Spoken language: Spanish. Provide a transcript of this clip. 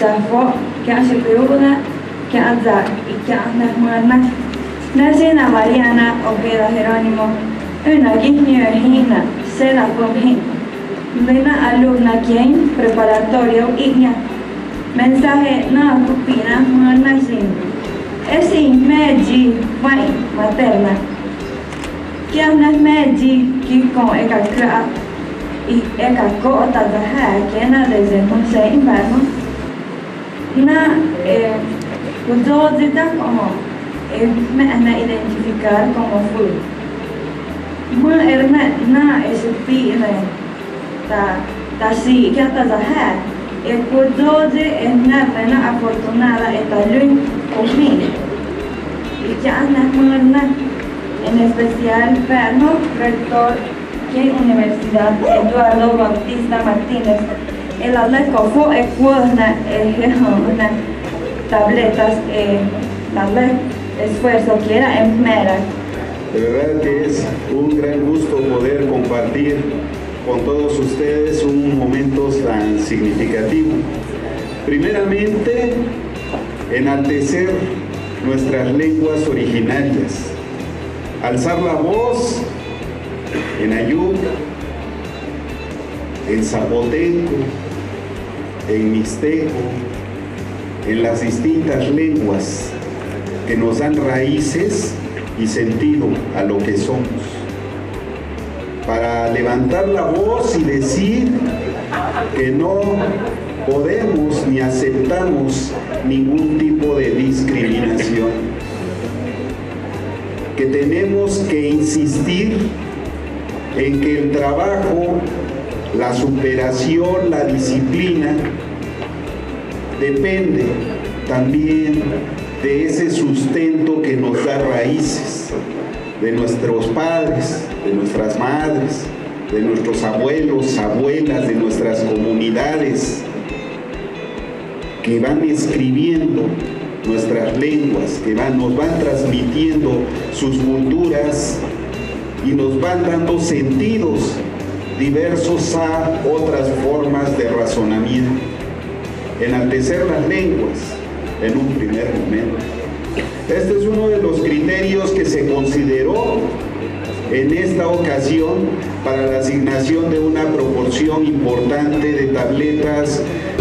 Zafo, que hace peruda, que anda y que anda muerna. Nacina Mariana, Ojeda Jerónimo, una guiña Gina, Seda Pomhin. Lena alumna quien, preparatorio Igna. Mensaje no cupina, muerna sin. Es in meji, fai, materna. Que anda meji, que con eka cra. Y eka cota de ha, que na desde no sé inverno. Na, kudodita como, me ana identificar como fui. Mun na ese pine, ta si, que hasta de ha. Kudode es na afortunada, esta luz conmigo. Y que anda murna, en especial Ferno, rector de la Universidad Eduardo Bautista Martínez. El atleco fue una tabletas, esfuerzo que era en mera. De verdad que es un gran gusto poder compartir con todos ustedes un momento tan significativo. Primeramente, enaltecer nuestras lenguas originarias, alzar la voz en Ayuk, en zapoteco, en mixteco, en las distintas lenguas que nos dan raíces y sentido a lo que somos, para levantar la voz y decir que no podemos ni aceptamos ningún tipo de discriminación, que tenemos que insistir en que el trabajo, la superación, la disciplina depende también de ese sustento que nos da raíces, de nuestros padres, de nuestras madres, de nuestros abuelos, abuelas, de nuestras comunidades, que van escribiendo nuestras lenguas, que nos van transmitiendo sus culturas y nos van dando sentidos diversos a otras formas de razonamiento. Enaltecer las lenguas en un primer momento. Este es uno de los criterios que se consideró en esta ocasión para la asignación de una proporción importante de tabletas